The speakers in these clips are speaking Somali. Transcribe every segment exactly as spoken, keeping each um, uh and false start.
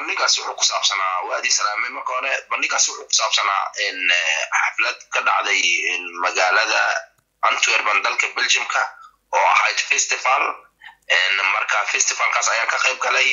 bandhigaas wuxuu ku saabsanaa waadi salaame marka hore bandhigaas wuxuu ku saabsanaa in xaflad ka dhacday magaalada Antwerp dalka Belgiumka oo ahayd festival in marka festivalkaas ayaan ka qayb galay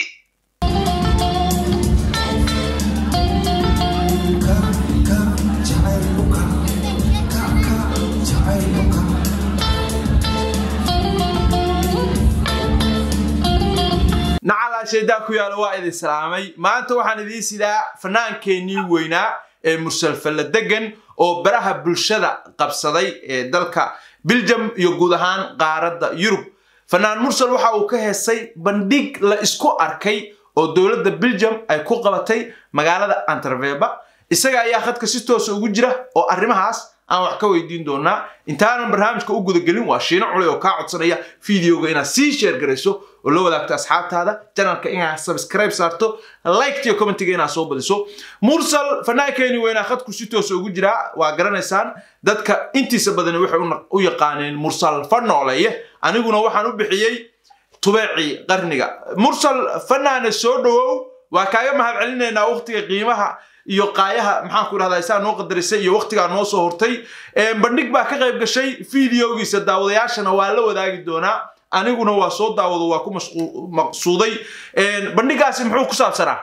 نعلا شيدا كويا لواعد السلامي ما أنت وحنا ذي سيدا فنان كيني وينا مرسل فلدقن أو برها بالشدة قبصدي دلك بلجم يجودهان قارد يوروب فنان مرسل وحا وكهسي بنديق لإسكو أركي أو دولة بلجم أي كو قبطي مقالة أنترفيبا إساقا ياخد كسيستو سوجرة أو أرمهاس أنا وحكوي دين دونا إنتان برنامج كوجود الجلين واشينا عليه وكاعد صنيع فيديو جينا سي شير جريسو ولو ذاك أصحاب هذا channel كإنها سبسكرايب صارتو لايك تيو كومنت جينا صوب لسو مرسل فناي كيني وين أخذ كسيتو سوق جرا وقرنا إنسان ذاتك أنتي سبدنا وحنا ويقانين مرسل فن عليه أنا قلنا وحنا بحيي طبيعي قرنية مرسل فنان السودو وكايا ما هالعلنا إن وقتي قيمها يقايها محاكور هذا إنسان نقدر يسوي وقتها نوصه هرتي بندق بقى كغيب شيء فيديو يسد وضيعش نوال وذاك دونا أنا أقول هو صوت داود وأكون مقصودي بندق محو كساب سنة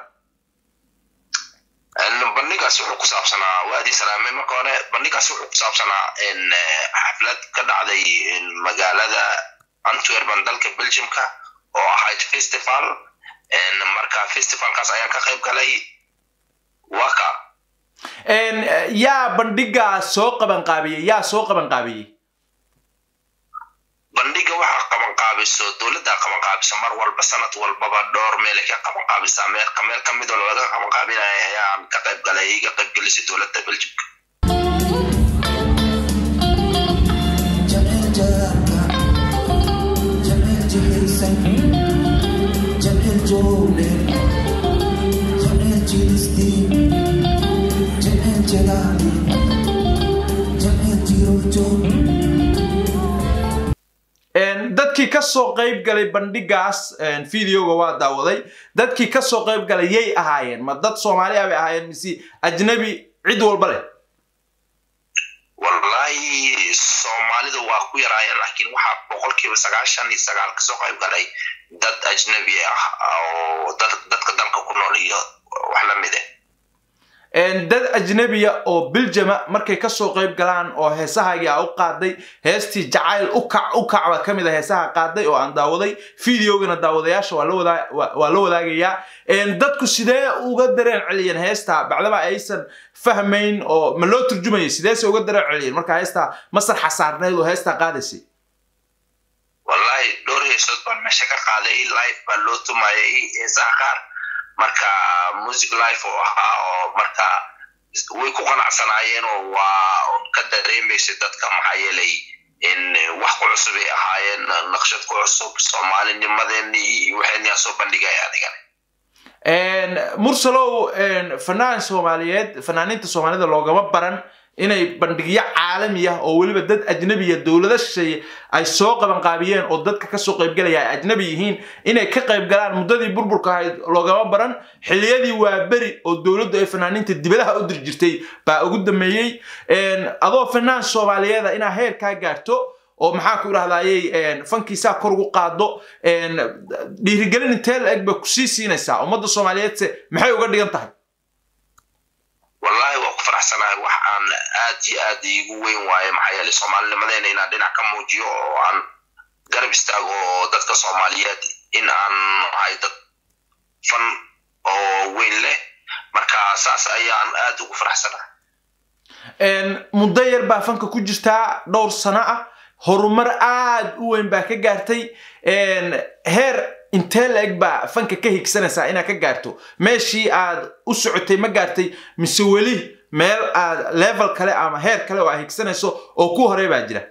بندق سوق كساب سنة وادي سلامة مكانه بندق سوق كساب سنة إن حفلة كذا على المجال هذا أنتورب دلك بلجيمكا أو هايت فيستيفال إن مركا فيستيفال كاس أيام كخيب كلاي وكا إن يا بندق سوق بنقابي يا سوق بنقابي بندق واحد كمان قابس دولة دا كمان قابس مر والبسنة والبابا دور ملك كمان قابس عمل كمل كم دولة ولا كمان قابين يا كتب قلعي كتب جلسة دولة بلجيك dadkii ka soo qayb galay bandhigaas fiidiyowga waa daawaday dadkii ka soo qayb galay yay ahaayeen ma dad Soomaali ah ay ahaayeen mise ajnabi cid walba leh wallahi Soomaalida waa ku yaraayeen laakiin waxa boqolkiiba sagaashan iyo sagaal ka soo qayb galay dad ajnabi ah oo dadka dalka ku nool iyo wax la mid ah dad ajnabiya oo Belgium markay ka soo qayb galaan oo heesahaga u qaaday heestii jacayl u kac u kacba kamid ah heesaha qaaday oo aan daawaday fiidiyowgana daawadayaasha waa la wada waa la wadaagaya in dadku sidee uga dareen celiyeen heesta bacdaba aysan fahmayn oo ma loo turjumay sidee se uga dareen celiyeen marka heesta masar xasaarneed oo heesta qaadaysi wallahi door heesad baan meesha ka qaaday live baa loo tumayay heesaha qaar marka music live oo ah oo marka way ku qanacsanaayeen oo waa ka dareemaysa dadka maxay yeelay in wax ku cusub ay ahaayeen naqshad ku cusub Soomaalinimadeenii waxayna soo bandhigay adiga een mursalow een fanaan Soomaaliyeed fanaaniinta Soomaalida loogama baran inay bandhigyo caalami ah oo waliba dad ajnabi ah dawlada shay ay soo qaban qaabiyeen oo dadka ka soo qayb galaya ajnabi yihiin inay ka qayb galaan muddadii burburka ahayd loogama baran xiliyadii waa bari oo dawladdu ay fanaaniinta dibadaha u dir jirtay baa ugu dameeyay een adoo fanaan Soomaaliyeed ina heer ka gaarto oo maxaa ku raadayay fankiisa kor ugu qaado een dhiirigelin intee la eg ba ku sii siinaysa ummadda Soomaaliyeed maxay uga dhigan tahay والله وقف فرحسنا وحن آدي آدي وين واي محيا للصومال لمدينة إن عندنا كم موجيو عن قرب استاغو دتك صوماليات إن عن هاي فن أو وين له مركا أساس أيان آدي وقف فرحسنا إن مدير بافنك كوجستا دور سنة هرمر آد وين باكا جارتي إن هير intee la eg baa fanka ka higsanaysa ina ka gaarto meeshii aad u socotay ma gaartay mise wali meel aad level kale ama heer kale oo higsanayso oo ku horeey baa jira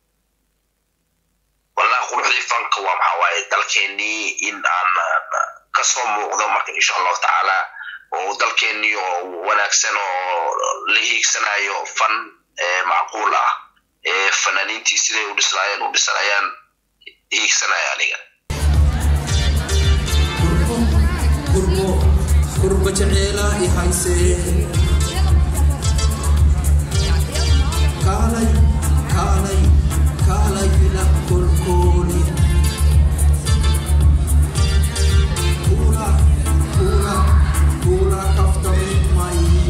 wallahi quruxdii fanka waa maxaa waaye dalkeenii in aan ka soo muuqdo marka insha Allah taala oo dalkeenii oo wanaagsan oo la higsanayo fan macquul ah ee fanaaniintii sidee u dhisnaayeen u dhisnaayeen higsanaya aniga قرب جعيلا يحيسي كالي كالي كالي لكل كوني كولا كولا كولا كفتمي ماي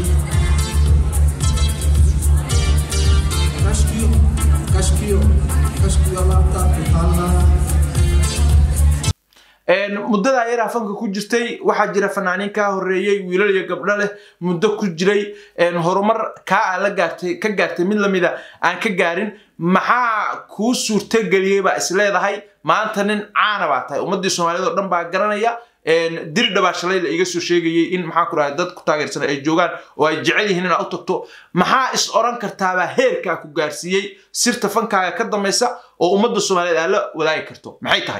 كشكيو كشكيو كشكيو لابتا بحالا muddada ay raafanka ku jirtay waxa jira fanaaniin ka horeeyay wiilal iyo gabdho leh muddo ku jiray horumar ka la gaartay ka gaartay mid lamida aan ka gaarin maxaa ku suurta galiyay ba isleedahay maanta nin caana ba tahay ummadii Soomaaliyeed oo dhan baa garanaya dir dhabaashalay la iga soo sheegayay in maxaa ku raay dad ku taageersan ay joogan oo ay jecel yihiin in aad u tagto maxaa is oran kartaa heerka ku gaarsiiyay sirta fankaaga ka dameysa oo ummadda Soomaaliyeed la wadaagi karto maxay tahay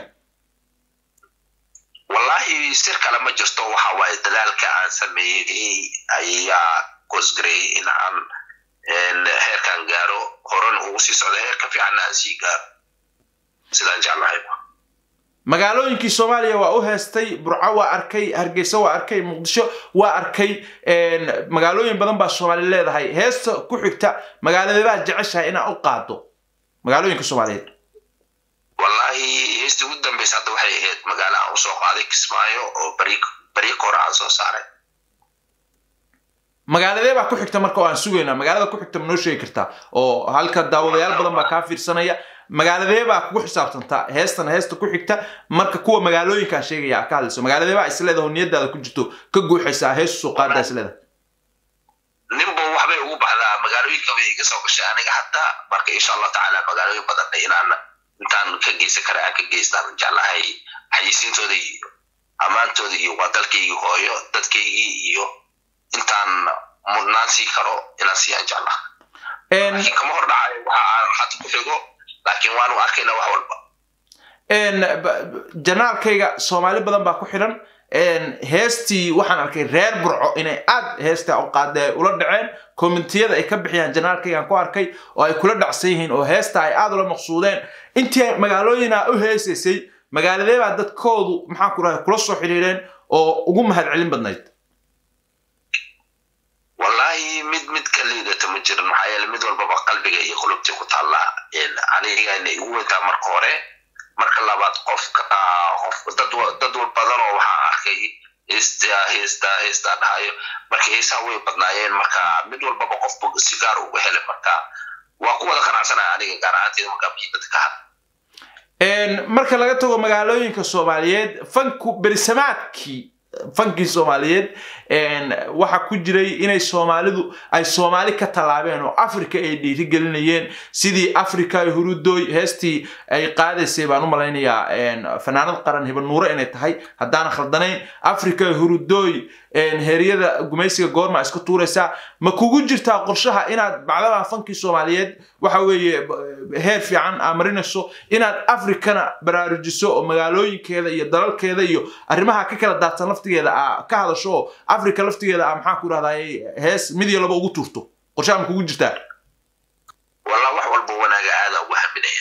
والله سير كلام جرتو وحواي دلالك عن سميه أيا كوزغري إن عن إن هير كان جارو هرون هو سيسود هير كفي عنا سيجار سيدان جالله magaalooyinkii Soomaaliya waa u heestay Burco waa arkay Hargeysa waa arkay Muqdisho waa arkay magaalooyin badan baa Soomaaliya leedahay heesta ku xigta magaalada jeceshahay ina u qaado magaalooyinka Soomaaliyeed والله يستوي الدم بس هذا وحي هاد مقالة وسوق هذا كسمايو أو بريك بريك ورا عصا صاري مقالة ذي بقى كحكت مركو عن سوينا مقالة كحكت منو شيء كرتا أو هالك الدعوة يال بدل ما كافر سنة مقالة ذي بقى كح حساب تنتا هستن هست كحكت مركو كوا مقالوي كان شيء يا كالس مقالة ذي بقى إسلا ده هنيد ده كنتو كجو حساب هست سوق هذا إسلا ده نبغى وحبي هو بعد مقالوي كبي كسوق الشأن حتى مركو إن شاء الله تعالى مقالوي بدل إننا intaan ka geysan kara ka geystaan jeclahay xayisiintooda iyo amaantooda iyo wadalkayga hooyo dadkayga iyo intaan mudnaan sii karo inaan sii jeclahay een kama hor dhacay waxa aan had ku xigo laakiin waan u arkayna wax walba een janaalkayga Soomaali badan baa ku xiran een heestii waxaan arkay reer Burco inay aad heesta u qaadeen ula dhaceen commentiyada ay ka bixiyaan janaalkayga ku arkay oo ay kula dhacsan yihiin oo heesta ay aad ula maqsuudeen intii magaalooyina u heesaysay magaaladee baa dadkoodu maxaa ku raay kula soo xiriireen oo ugu mahad celin badnayd wallahi mid mid kaliida tama jirin maxaa yeelay mid walba qalbiga iyo qulubti ku taala in aniga inay ugu wata marka hore marka labaad qofka qof dad dad badan oo waxa arkay istaa istaa istaa dhahayo markii heesa way badnaayeen marka mid walba qof sigaar ugu helay marka waa ku wada qanacsanaa aniga gaar ahaan marka bidda ka een marka laga tago magaalooyinka Soomaaliyeed fanku bersamaadkii fankii Soomaaliyeed een waxa ku jiray inay Soomaalidu ay Soomaali ka talaabeen oo Afrika ay dhiirigelinayeen sidii Afrika ay hurudooy heestii ay qaadaysay baan u maleynayaa een fanaanad qaran hiba nuure inay tahay hadaan khaldanayn Afrika ay hurudooy een heeriyada gumaysiga goorma isku tuuraysa ma kugu jirtaa qorshaha inaad bacdaba fankii Soomaaliyeed waxa weeye heer fiican amarinayso inaad Afrikana baraarujiso oo magaalooyinkeeda iyo dalalkeeda iyo arrimaha ka kala daadsan laftigeeda ka hadasho Afrika laftigeeda maxaa ku raadayay hees mid iyo laba ugu turto qorshaha kugu jirtaa walla wax walba wanaaga aada ugu haminaya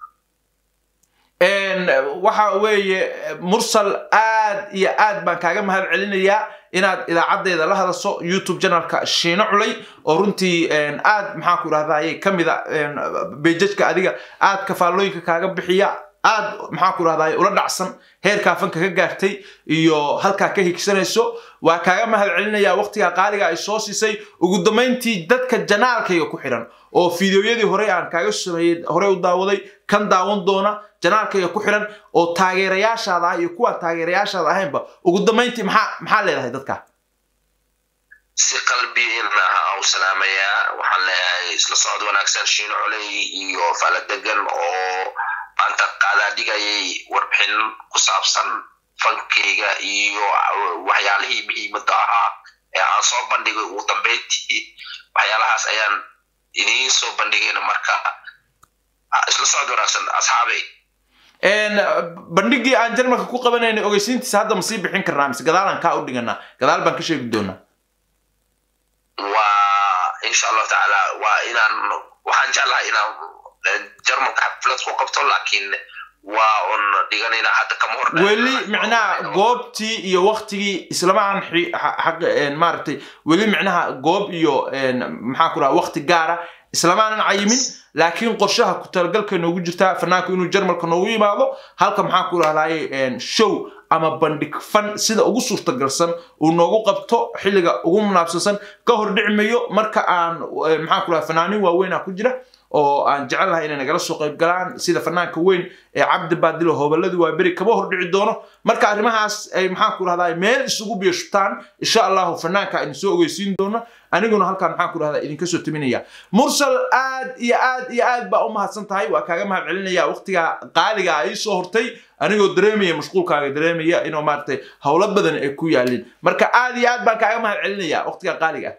een waxa weeye mursal aad iyo aad baan kaaga mahad celinayaa inaad idaacadeeda la hadasho YouTube channelka Shiino Culay oo runtii een aad maxaa ku raadayay kamida een page-ka adiga aad ka faalooyinka kaaga bixiya aad maxaa ku raadayay ula dhacsan heerka fanka ka gaartay iyo halka ka higsanayso waa kaaga mahad celinayaa waqtiga qaaliga ay soo siisay ugu dambeyntii dadka janaalkayga ku xiran oo fiidiyoyadii hore aan kaaga sameeyay hore u daawaday kan daawan doona janaalkayga ku xiran oo taageerayaashaada iyo kuwa taageerayaashaada ahaynba ugu dambeyntii maxaa maxaa leedahay dadka si qalbiina oo salaamaya waxaan leeyahay isla socod wanaagsan Shiino Culay iyo Faladegan oo anta qaada dhigayay warbixin ku saabsan fankeyga iyo waxyaalihii muhiimada ah ee aan soo bandhigay ugu dambeyntii waxyaalahaas ayaan idin soo bandhigayna marka isla socod wanaagsan asxaabay een bandhigii aan jarmalka ku qabanayna ogeysiintiisa hadda ma sii bixin karnaa mise gadaalan ka u dhiganaa gadaal baan ka sheegi doonaa waa insha Allah taala waa inaan waxaan jeclahay inaan jarmalka xaflad ku qabto laakiin waa on dhiganayna hadda kama hor weli macnaha goobtii iyo waqtigii islamaan xaq maartay weli macnaha goob iyo maxaa ku raaa waqti gaar ah islamaan cayimin laakiin qorshaha ku talgalka noogu jirta fanaanku inuu Jarmalka noogu yimaado halka maxaa ku raadayay show ama bandhig fan sida ugu suurtagalsan uu noogu qabto xilliga ugu munaasabsan ka hor dhicmayo marka aan maxaa ku raaa fanaanin waaweyn ku jira oo aan jecelahay inay nagala soo qayb galaan sida fanaanka weyn ee Cabdi Baadilo Hoobaladu waa bari kaba hor dhici doono marka arrimahaas ay maxaa ku raadayay meel isugu biyashtaan insha Allah fanaanka in soo ogeysiin doono aniguna halkaan maxaa ku raadayay idin ka soo timinaya mursal aad iyo aad iyo aad ba u mahadsan tahay waa kaaga mahad celinaya waqtiga qaaliga ay soo hortay anigoo dareemaya mashquulkaaga dareemaya inuu maartay hawlo badan ay ku yaalin marka aad iyo aad baan kaaga mahad celinaya waqtiga qaaliga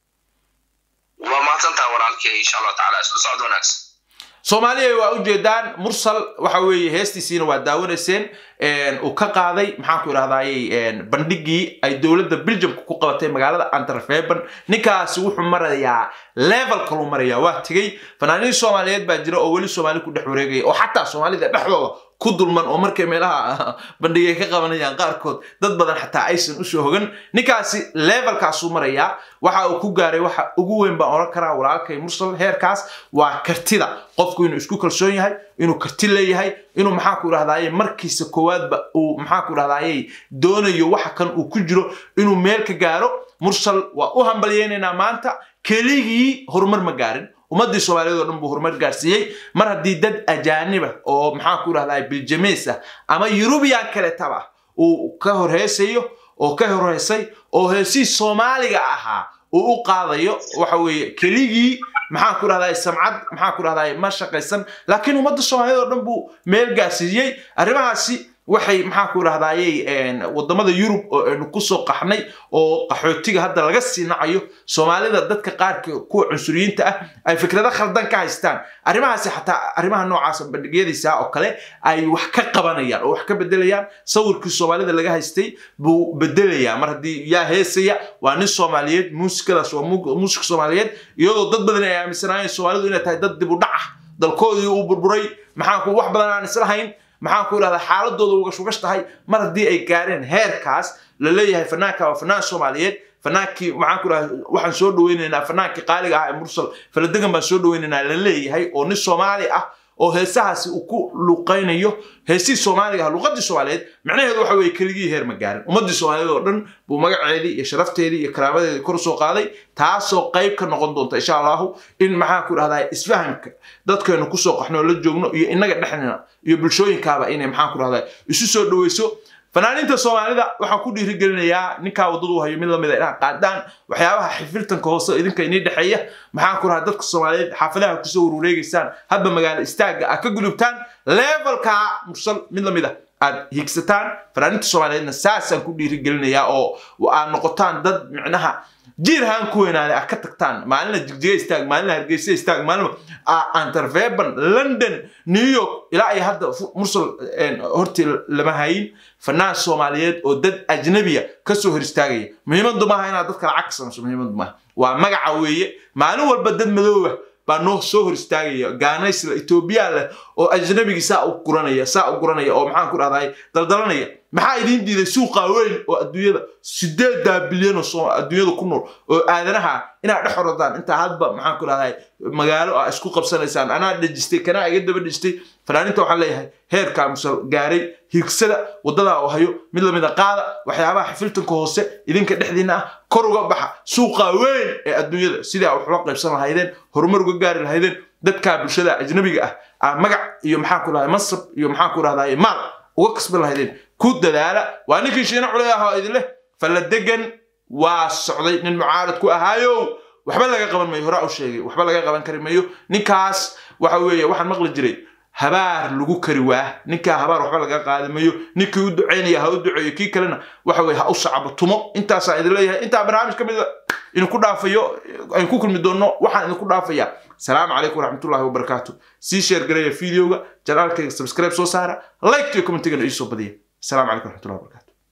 وما تنتهي ورالك إن شاء الله تعالى اسلو صعدوا ناس Soomaaliya waa u jeedaan mursal waxa weeye heestiisina waa daawanayeen een uu ka qaaday maxaan ku yiraahdaayay bandhigii ay dawladda Belgium ku qabatay magaalada Antwerpen ninkaas wuxuu marayaa level kale maraya waa tagay fanaaniin Soomaaliyeed baa jira oo wali Soomaali ku dhex wareegay oo xataa Soomaalida dhexdooda ku dulman oo markay meelaha bandhigay ka qabanayaan qaarkood dad badan xataa aysan u soo hogan ninkaasi levelkaas uu maraya waxa uu ku gaaray waxa ugu weyn baa oran karaa walaalkay mursal heerkaas waa kartida qofku inuu isku kalsoon yahay inuu karti leeyahay inuu maxaa ku raadayay markiisa koowaad ba uu maxaa ku raadayay doonayo waxa kan uu ku jiro inuu meel ka gaaro mursal waa u hambalyeynayna maanta keligii horumar ma gaarin ummadii Soomaaliyeed oo dhan buu horumar gaarsiiyay mar hadii dad ajaanib ah oo maxaa ku raadayay Belgians ama European kale taba uu ka horeysayo oo ka horeysay oo heesii Soomaaliga ahaa oo u qaadayo waxa weeye keligii maxaa ku raadayay samcad maxaa ku raadayay ma shaqaysan laakiin ummadda Soomaaliyeed oo dhan buu meel gaarsiiyay arrimahaasi waxay maxaa ku raadayay wadamada Yurub oo aanu ku soo qaxnay oo qaxootiga hadda laga siinacayo Soomaalida dadka qaar ku cunsuriyiinta ah ay fikrada khaldan ka haystaan arrimahaasi xataa arrimaha noocaas bandhigyadiisa oo kale ay wax ka qabanayaan oo wax ka bedelayaan sawirkii Soomaalida laga haystay buu bedelaya mar hadii yaa heesaya waa nin Soomaaliyeed muusikadaas waa muusik Soomaaliyeed iyadoo dad badan ay aaminsanayeen Soomaalidu inay tahay dad dib u dhac dalkoodii uu burburay maxaa ku wax badan aan islahayn maxaa ku raada xaaladooda uga shugashtahay mar hadii ay gaareen heerkaas la leeyahay fanaanka waa fanaan Soomaaliyeed fanaanki maxaa ku raada waxaan soo dhaweynaynaa fanaanki qaaliga ah ee mursal faladegan baan soo dhaweynaynaa la leeyahay oo nin Soomaali ah oo heesahaasi uu ku luqaynayo heesii Soomaaliga luqadii Soomaaliyeed macnaheedu waxa weeye keligii heer ma gaarin ummadii Soomaaliyeed oo dhan buu magaceedii iyo sharafteedii iyo karaamadeedii kor soo qaaday taasoo qayb ka noqon doonta insha Allah in maxaa ku raadayay isfahamka dadkeenu ku soo qaxno la joogno iyo inaga dhexnina iyo bulshooyinkaaba inay maxaa ku raadayay isu soo dhaweyso fanaaniinta Soomaalida waxa ku dhiirigelinayaa ninka wadadu hayo mid lamid ah qaadaan waxyaabaha xifiltanka hoose idinka inii dhaxeeya maxaa ku raad dadka Soomaaliyeed xaafadaha ku soo wareegaysan hadba magaalo istaaga ka gudubtaan levelka mursal mid lamid ah aad higsataan fanaaniinta Soomaaliyeedna saasan ku dhiirigelinayaa oo aan noqotaan dad micnaha jiirhaan ku weynaade ka tagtaan maalina jigjiga istaag maalina Hargeysa istaag maalina Antwerpen London New York ila ay hadda mursal horti lama hayin fanaan Soomaaliyeed oo dad ajnabiya ka soo hor istaagay muhiimadu ma aha inaad dadka lacag sameyso muhiimadu ma waa magaca weeye maalin walba dad madooba baa noo soo hor istaagaya Gaanays la Ethiopia leh oo ajnabiga saa u guranaya saa u guranaya oo maxaan ku raadayay daldalanaya maxaa idin diiday suuqa weyn oo adduunyada sideed bilyan oo adduunyada ku nool oo aadanaha ina dhaxoradaan inta hadba maxaan ku raadayay magaalo ah isku qabsanaysaan ana dhajistay kana iga daba dhajistay fanaaniinta waxaan leeyahay heerka musal gaaray higsada wadada oo hayo mid lamid ah qaada waxyaabaha xifiltanka hoose idinka dhexdiina ah kor uga baxa suuqa weyn ee adduunyada sida wax loo qaybsan lahaydeen horumar uga gaari lahaydeen dadka bulshada ajnabiga ah magac iyo maxaan ku raadayay masab iyo maxaan ku raadayay maal uga kasban lahaydeen ku dadaala waa ninkii shiina culay ah oo idin leh faladegan waa socday nin mucaarad ku ahaayo waxba laga qaban maayo hore u sheegay waxba laga qaban kari maayo ninkaas waxa weeye waxaan maqli jiray habaar lagu kari waa ninka habaar waxba laga qaadi maayo ninkii u duceynaya ha u duceeyo kii kalena waxa weeye ha u sacabo tumo intaas aan idin leeyahay inta barnaamij kamid in ku dhaafayo ay ku kulmi doono waxaan idin ku dhaafaya السلام عليكم ورحمة الله وبركاته سي شير قرية فيديو جلالك سبسكرايب سو سارة لايك تو كومنت تيجي السلام عليكم ورحمة الله وبركاته